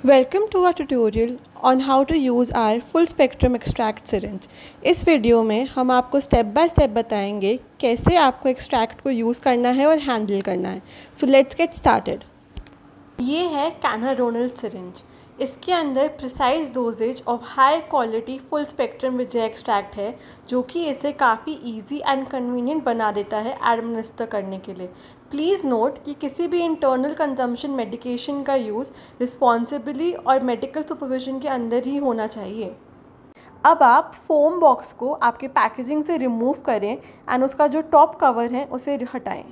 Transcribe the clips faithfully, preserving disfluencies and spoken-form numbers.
Welcome to our tutorial on how to use our full spectrum extract syringe। इस video में हम आपको step by step बताएंगे कैसे आपको एक्सट्रैक्ट को यूज़ करना है और हैंडल करना है। So let's get started. ये है कैनारोनिल सिरिंज। इसके अंदर precise dosages of high quality full spectrum विजय एक्सट्रैक्ट है, जो कि इसे काफ़ी इजी एंड कन्वीनियंट बना देता है एडमिनिस्टर करने के लिए। प्लीज़ नोट कि किसी भी इंटरनल कंजम्पशन मेडिकेशन का यूज़ रिस्पॉन्सिबली और मेडिकल सुपरविजन के अंदर ही होना चाहिए। अब आप फोम बॉक्स को आपके पैकेजिंग से रिमूव करें एंड उसका जो टॉप कवर है उसे हटाएं।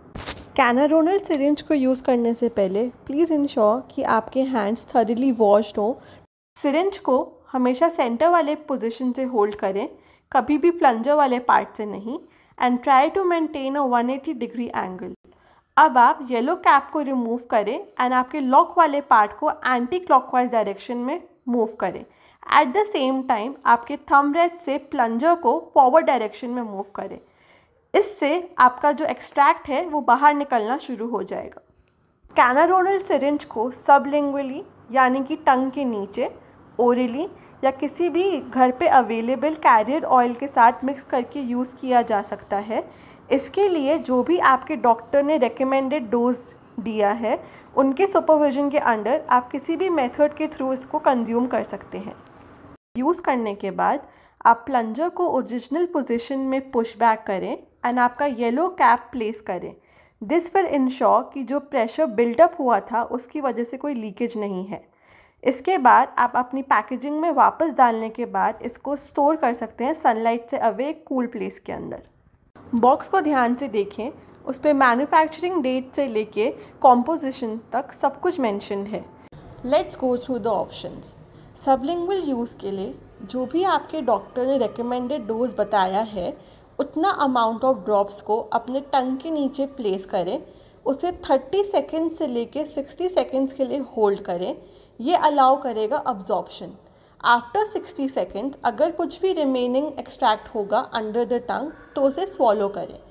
कैनारोनिल सिरिंज को यूज़ करने से पहले प्लीज़ इंश्योर कि आपके हैंड्स थॉरली वॉश्ड हों। सिरिंज को हमेशा सेंटर वाले पोजीशन से होल्ड करें, कभी भी प्लंजर वाले पार्ट से नहीं, and try to maintain a one eighty degree angle. अब आप येलो कैप को रिमूव करें एंड आपके लॉक वाले पार्ट को एंटी क्लॉकवाइज डायरेक्शन में मूव करें। एट द सेम टाइम आपके थंब रेस्ट से प्लंजर को फॉरवर्ड डायरेक्शन में मूव करें। इससे आपका जो एक्सट्रैक्ट है वो बाहर निकलना शुरू हो जाएगा। कैनारोनिल सिरिंज को सबलिंगुअली यानी कि टंग के नीचे, ओरली या किसी भी घर पे अवेलेबल कैरियर ऑयल के साथ मिक्स करके यूज़ किया जा सकता है। इसके लिए जो भी आपके डॉक्टर ने रेकमेंडेड डोज दिया है उनके सुपरविजन के अंडर आप किसी भी मेथड के थ्रू इसको कंज्यूम कर सकते हैं। यूज़ करने के बाद आप प्लंजर को ओरिजिनल पोजीशन में पुश बैक करें एंड आपका येलो कैप प्लेस करें। दिस विल इंश्योर कि जो प्रेशर बिल्डअप हुआ था उसकी वजह से कोई लीकेज नहीं है। इसके बाद आप अपनी पैकेजिंग में वापस डालने के बाद इसको स्टोर कर सकते हैं सनलाइट से अवे कूल प्लेस के अंदर। बॉक्स को ध्यान से देखें, उस पर मैन्युफैक्चरिंग डेट से लेके कॉम्पोजिशन तक सब कुछ मेंशन है। Let's go through the options. Sublingual use के लिए जो भी आपके डॉक्टर ने रेकमेंडेड डोज बताया है उतना अमाउंट ऑफ ड्रॉप्स को अपने टंग के नीचे प्लेस करें, उसे तीस सेकेंड से लेके साठ सेकेंड्स के लिए होल्ड करें। ये अलाउ करेगा अब्जॉर्प्शन। आफ्टर साठ सेकेंड्स अगर कुछ भी रिमेनिंग एक्सट्रैक्ट होगा अंडर द टंग तो उसे स्वॉलो करें।